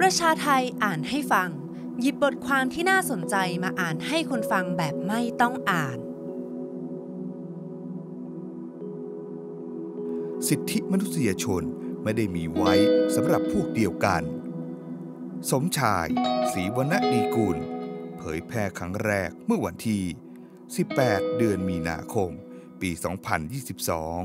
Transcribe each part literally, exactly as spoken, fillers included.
ประชาไทยอ่านให้ฟังหยิบบทความที่น่าสนใจมาอ่านให้คนฟังแบบไม่ต้องอ่านสิทธิมนุษยชนไม่ได้มีไว้สำหรับพวกเดียวกันสมชายศรีวรรณดีกุลเผยแพร่ครั้งแรกเมื่อวันที่สิบแปดเดือนมีนาคมปีสองพันยี่สิบสอง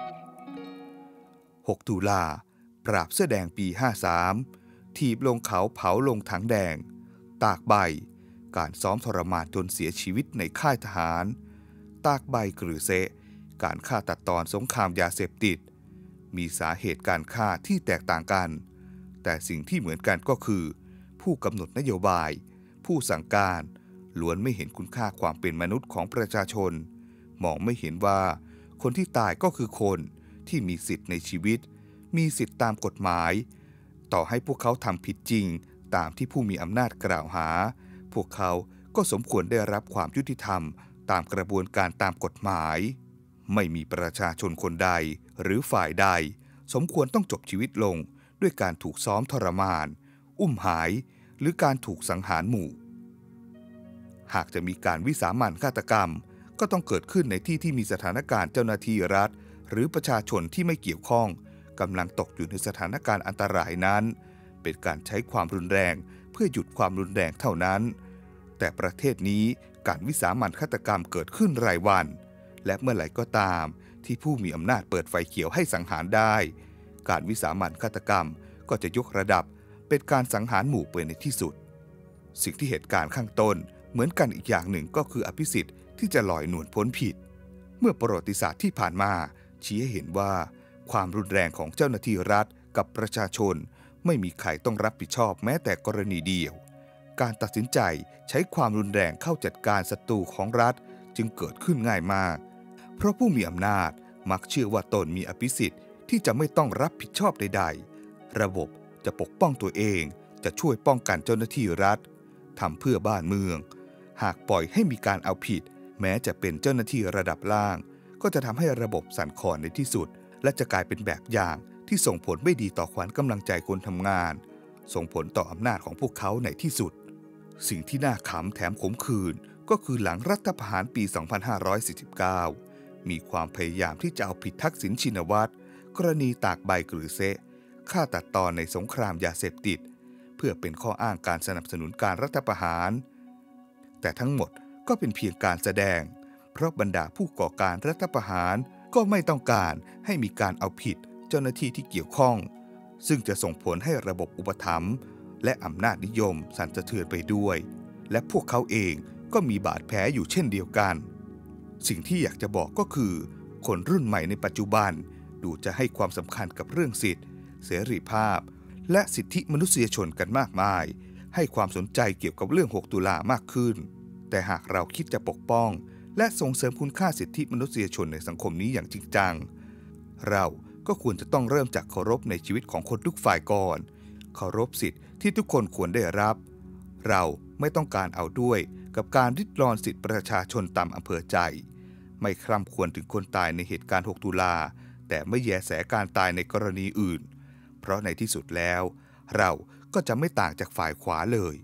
หกตุลาปราบเสื้อแดงปีห้าสามถีบลงเขาเผาลงถังแดงตากใบการซ้อมทรมานจนเสียชีวิตในค่ายทหารตากใบกรือเซะการฆ่าตัดตอนสงครามยาเสพติดมีสาเหตุการฆ่าที่แตกต่างกันแต่สิ่งที่เหมือนกันก็คือผู้กำหนดนโยบายผู้สั่งการล้วนไม่เห็นคุณค่าความเป็นมนุษย์ของประชาชนมองไม่เห็นว่าคนที่ตายก็คือคนที่มีสิทธิ์ในชีวิตมีสิทธิ์ตามกฎหมายต่อให้พวกเขาทำผิดจริงตามที่ผู้มีอำนาจกล่าวหาพวกเขาก็สมควรได้รับความยุติธรรมตามกระบวนการตามกฎหมายไม่มีประชาชนคนใดหรือฝ่ายใดสมควรต้องจบชีวิตลงด้วยการถูกซ้อมทรมานอุ้มหายหรือการถูกสังหารหมู่หากจะมีการวิสามัญฆาตกรรมก็ต้องเกิดขึ้นในที่ที่มีสถานการณ์เจ้าหน้าที่รัฐหรือประชาชนที่ไม่เกี่ยวข้องกำลังตกอยู่ในสถานการณ์อันตรายนั้นเป็นการใช้ความรุนแรงเพื่อหยุดความรุนแรงเท่านั้นแต่ประเทศนี้การวิสามัญฆาตกรรมเกิดขึ้นรายวันและเมื่อไหร่ก็ตามที่ผู้มีอำนาจเปิดไฟเขียวให้สังหารได้การวิสามัญฆาตกรรมก็จะยกระดับเป็นการสังหารหมู่ไปในที่สุดสิ่งที่เหตุการณ์ข้างต้นเหมือนกันอีกอย่างหนึ่งก็คืออภิสิทธิ์ที่จะลอยนวลพ้นผิดเมื่อประวัติศาสตร์ที่ผ่านมาชี้ให้เห็นว่าความรุนแรงของเจ้าหน้าที่รัฐกับประชาชนไม่มีใครต้องรับผิดชอบแม้แต่กรณีเดียวการตัดสินใจใช้ความรุนแรงเข้าจัดการศัตรูของรัฐจึงเกิดขึ้นง่ายมากเพราะผู้มีอำนาจมักเชื่อว่าตนมีอภิสิทธิ์ที่จะไม่ต้องรับผิดชอบใดๆระบบจะปกป้องตัวเองจะช่วยป้องกันเจ้าหน้าที่รัฐทำเพื่อบ้านเมืองหากปล่อยให้มีการเอาผิดแม้จะเป็นเจ้าหน้าที่ระดับล่างก็จะทำให้ระบบสั่นคลอนในที่สุดและจะกลายเป็นแบบอย่างที่ส่งผลไม่ดีต่อขวัญกำลังใจคนทำงานส่งผลต่ออำนาจของพวกเขาในที่สุดสิ่งที่น่าขำแถมขมขื่นก็คือหลังรัฐประหารปี สองพันห้าร้อยสี่สิบเก้า มีความพยายามที่จะเอาผิดทักษิณชินวัตรกรณีตากใบกรือเซะฆ่าตัดตอนในสงครามยาเสพติดเพื่อเป็นข้ออ้างการสนับสนุนการรัฐประหารแต่ทั้งหมดก็เป็นเพียงการแสดงเพราะบรรดาผู้ก่อการรัฐประหารก็ไม่ต้องการให้มีการเอาผิดเจ้าหน้าที่ที่เกี่ยวข้องซึ่งจะส่งผลให้ระบบอุปถัมภ์และอำนาจนิยมสั่นสะเทือนไปด้วยและพวกเขาเองก็มีบาดแผลอยู่เช่นเดียวกันสิ่งที่อยากจะบอกก็คือคนรุ่นใหม่ในปัจจุบันดูจะให้ความสำคัญกับเรื่องสิทธิเสรีภาพและสิทธิมนุษยชนกันมากมายให้ความสนใจเกี่ยวกับเรื่องหกตุลามากขึ้นแต่หากเราคิดจะปกป้องและส่งเสริมคุณค่าสิทธิมนุษยชนในสังคมนี้อย่างจริงจังเราก็ควรจะต้องเริ่มจากเคารพในชีวิตของคนทุกฝ่ายก่อนเคารพสิทธิที่ทุกคนควรได้รับเราไม่ต้องการเอาด้วยกับการริดรอนสิทธิประชาชนตามอำเภอใจไม่คร่ำควรถึงคนตายในเหตุการณ์หกตุลาแต่ไม่แยแสการตายในกรณีอื่นเพราะในที่สุดแล้วเราก็จะไม่ต่างจากฝ่ายขวาเลย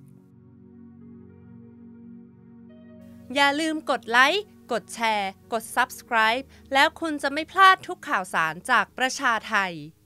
อย่าลืมกดไลค์กดแชร์กด ซับสไครบ์ แล้วคุณจะไม่พลาดทุกข่าวสารจากประชาไทย